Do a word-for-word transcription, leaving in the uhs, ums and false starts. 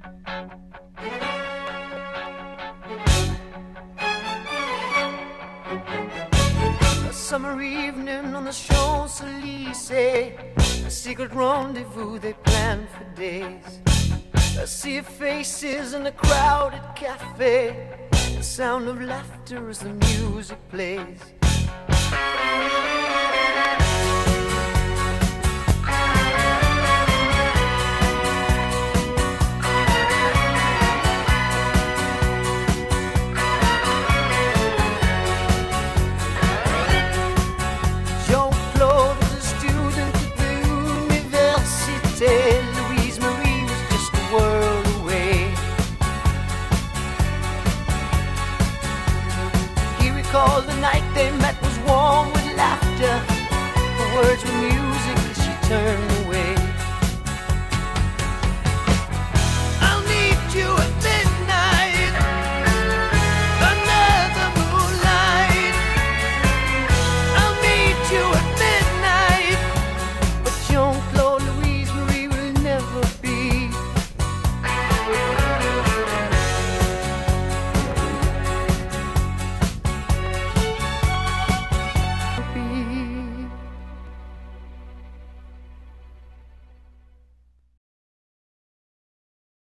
A summer evening on the Champs-Élysées, a secret rendezvous they planned for days. A sea of faces in a crowded cafe, the sound of laughter as the music plays.